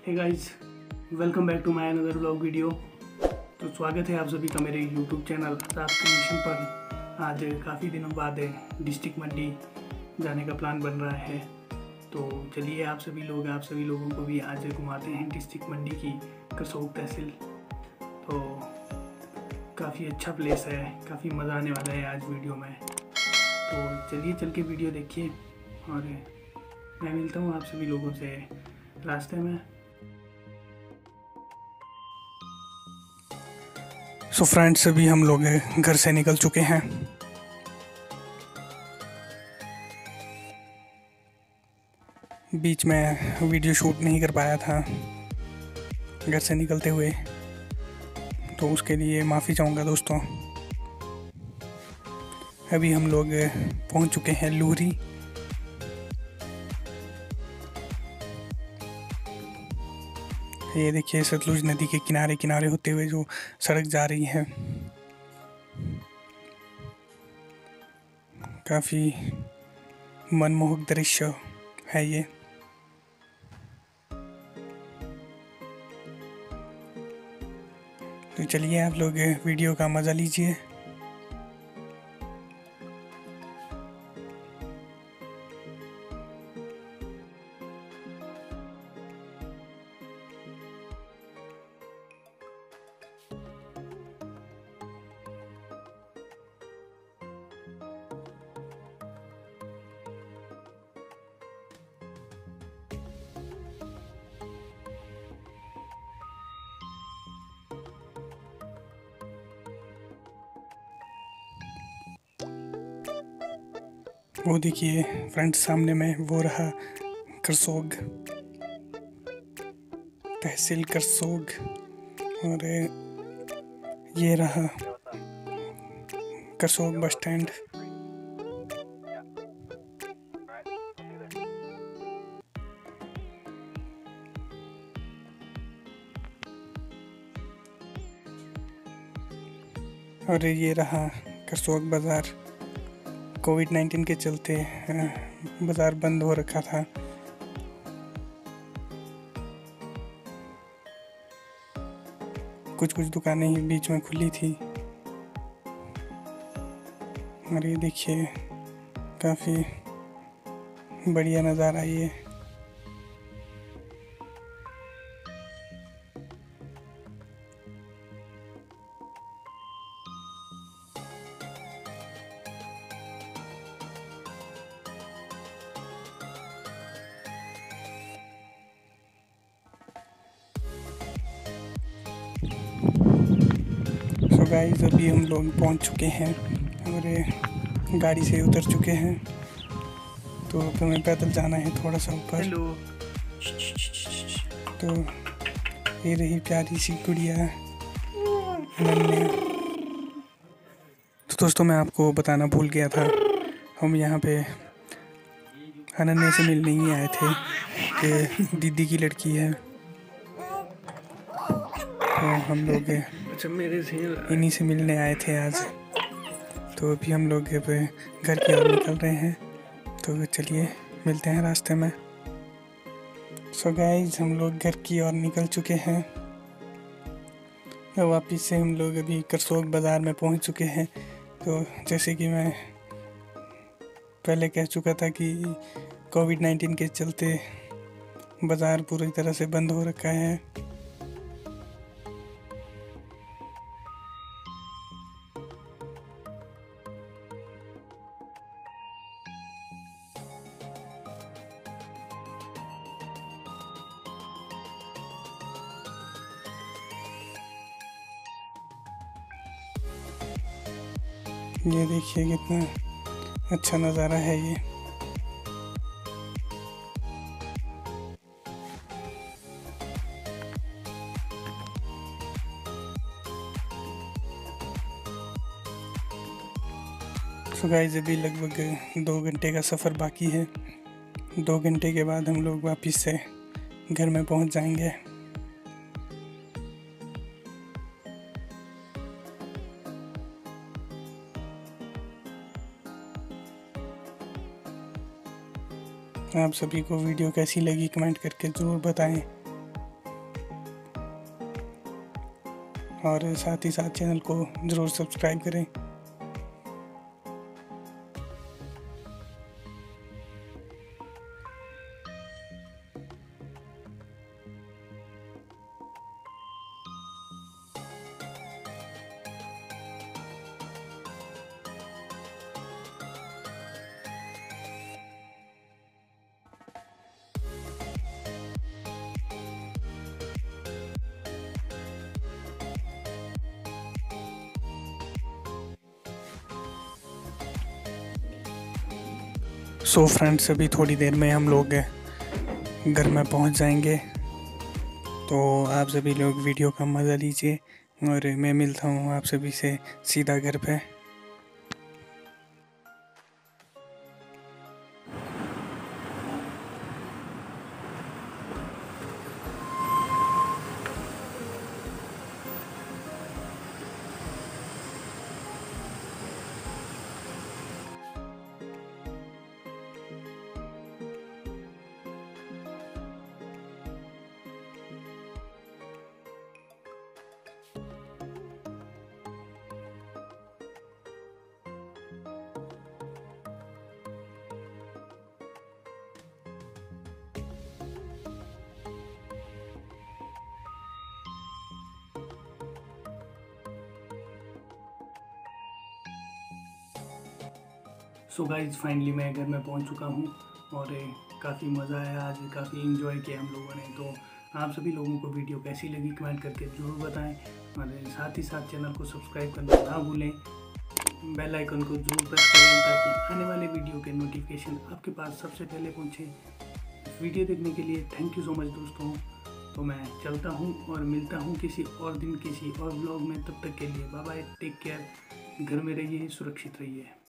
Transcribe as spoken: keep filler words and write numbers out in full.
Hey guys, welcome back to my another vlog video. तो स्वागत है आप सभी का मेरे यूट्यूब चैनल रात क्रिएशन पर। आज काफ़ी दिनों बाद डिस्ट्रिक्ट मंडी जाने का प्लान बन रहा है, तो चलिए आप सभी लोग आप सभी लोगों को भी आज घुमाते हैं डिस्ट्रिक्ट मंडी की करसोग तहसील। तो काफ़ी अच्छा प्लेस है, काफ़ी मज़ा आने वाला है आज वीडियो में। तो चलिए चल के वीडियो देखिए और मैं मिलता हूँ आप सभी लोगों से रास्ते में। सो फ्रेंड्स, अभी हम लोग घर से निकल चुके हैं। बीच में वीडियो शूट नहीं कर पाया था घर से निकलते हुए, तो उसके लिए माफ़ी चाहूँगा दोस्तों। अभी हम लोग पहुँच चुके हैं लूहरी। ये देखिए सतलुज नदी के किनारे किनारे होते हुए जो सड़क जा रही है, काफ़ी मनमोहक दृश्य है ये। तो चलिए आप लोग वीडियो का मज़ा लीजिए। वो देखिए फ्रेंड्स, सामने में वो रहा करसोग तहसील करसोग, और ये रहा करसोग बस स्टैंड। और ये रहा करसोग बाज़ार। कोविड नाइन्टीन के चलते बाज़ार बंद हो रखा था। कुछ कुछ दुकानें ही बीच में खुली थी। और ये देखिए काफ़ी बढ़िया नज़ारा ये। तो गाइस, अभी हम लोग पहुंच चुके हैं और गाड़ी से उतर चुके हैं। तो अब हमें पैदल जाना है थोड़ा सा ऊपर। तो ये रही प्यारी सी गुड़िया अनन्या। तो दोस्तों, मैं आपको बताना भूल गया था, हम यहाँ पे अनन्या से मिलने ही आए थे कि दीदी की लड़की है। तो हम लोग इन्हीं से मिलने आए थे आज। तो अभी हम लोग अब घर की ओर निकल रहे हैं, तो चलिए मिलते हैं रास्ते में। सो गाइस, हम लोग घर की ओर निकल चुके हैं। वापिस से हम लोग अभी करसोग बाज़ार में पहुंच चुके हैं। तो जैसे कि मैं पहले कह चुका था कि कोविड नाइन्टीन के चलते बाज़ार पूरी तरह से बंद हो रखा है। ये देखिए कितना अच्छा नज़ारा है ये। तो गाइस, अभी लगभग दो घंटे का सफ़र बाकी है। दो घंटे के बाद हम लोग वापस से घर में पहुंच जाएंगे। आप सभी को वीडियो कैसी लगी कमेंट करके ज़रूर बताएं। और साथ ही साथ चैनल को ज़रूर सब्सक्राइब करें। सो फ्रेंड्स, अभी थोड़ी देर में हम लोग घर में पहुंच जाएंगे, तो आप सभी लोग वीडियो का मज़ा लीजिए और मैं मिलता हूं आप सभी से सीधा घर पे। सो गाइज, फाइनली मैं घर में पहुंच चुका हूं और काफ़ी मज़ा आया आज, काफ़ी इन्जॉय किया हम लोगों ने। तो आप सभी लोगों को वीडियो कैसी लगी कमेंट करके ज़रूर बताएं और साथ ही साथ चैनल को सब्सक्राइब करना ना भूलें। बेल आइकन को जरूर प्रेस करें ताकि आने वाले वीडियो के नोटिफिकेशन आपके पास सबसे पहले पहुँचे। वीडियो देखने के लिए थैंक यू सो मच दोस्तों। तो मैं चलता हूँ और मिलता हूँ किसी और दिन किसी और व्लॉग में। तब तक के लिए बाय बाय, टेक केयर, घर में रहिए, सुरक्षित रहिए।